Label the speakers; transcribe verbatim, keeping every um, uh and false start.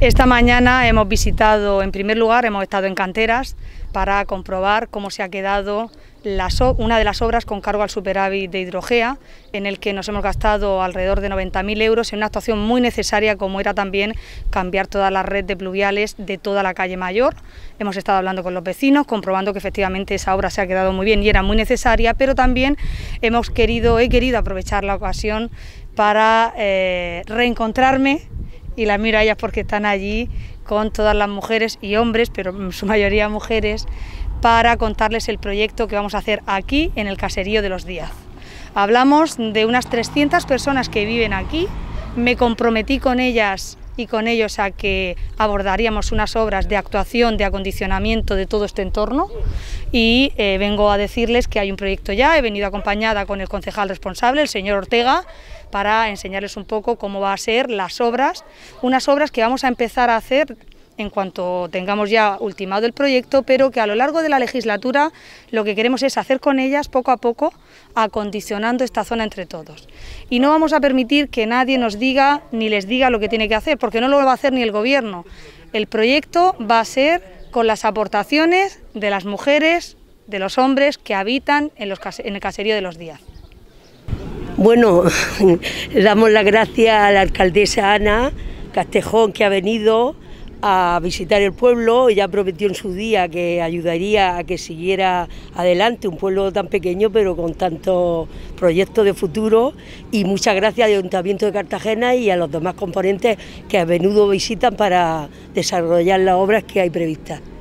Speaker 1: Esta mañana hemos visitado, en primer lugar, hemos estado en canteras para comprobar cómo se ha quedado la so una de las obras con cargo al superávit de Hidrogea, en el que nos hemos gastado alrededor de noventa mil euros en una actuación muy necesaria, como era también cambiar toda la red de pluviales de toda la calle Mayor. Hemos estado hablando con los vecinos, comprobando que efectivamente esa obra se ha quedado muy bien y era muy necesaria, pero también hemos querido, he querido aprovechar la ocasión para eh, reencontrarme, y las miro a ellas porque están allí con todas las mujeres y hombres, pero en su mayoría mujeres, para contarles el proyecto que vamos a hacer aquí en el caserío de los Díaz. Hablamos de unas trescientas personas que viven aquí. Me comprometí con ellas y con ellos a que abordaríamos unas obras de actuación, de acondicionamiento de todo este entorno, y eh, vengo a decirles que hay un proyecto ya. He venido acompañada con el concejal responsable, el señor Ortega, para enseñarles un poco cómo va a ser las obras, unas obras que vamos a empezar a hacer en cuanto tengamos ya ultimado el proyecto, pero que a lo largo de la legislatura lo que queremos es hacer con ellas poco a poco, acondicionando esta zona entre todos. Y no vamos a permitir que nadie nos diga ni les diga lo que tiene que hacer, porque no lo va a hacer ni el gobierno. El proyecto va a ser con las aportaciones de las mujeres, de los hombres que habitan en, los, en el caserío de los Díaz.
Speaker 2: Bueno, damos las gracias a la alcaldesa Ana Castejón, que ha venido a visitar el pueblo. Ella prometió en su día que ayudaría a que siguiera adelante un pueblo tan pequeño pero con tantos proyectos de futuro, y muchas gracias al Ayuntamiento de Cartagena y a los demás componentes que a menudo visitan para desarrollar las obras que hay previstas.